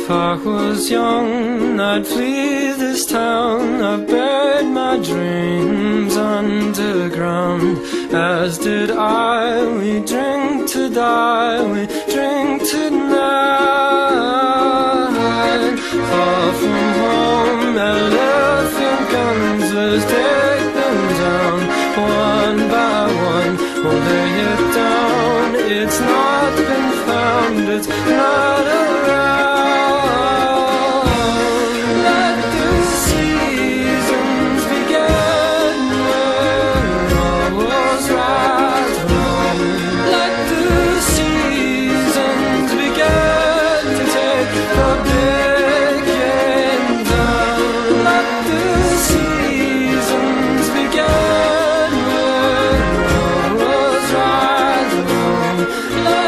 If I was young, I'd flee this town. I've buried my dreams underground, as did I. We drink to die, we drink tonight. Far from home, elephant guns, let's take them down. One by one, we'll lay it down. It's not been found, it's not around. Let the seasons begin when all was right wrong. Let the seasons begin to take the picking down. Let the seasons begin when all was right wrong.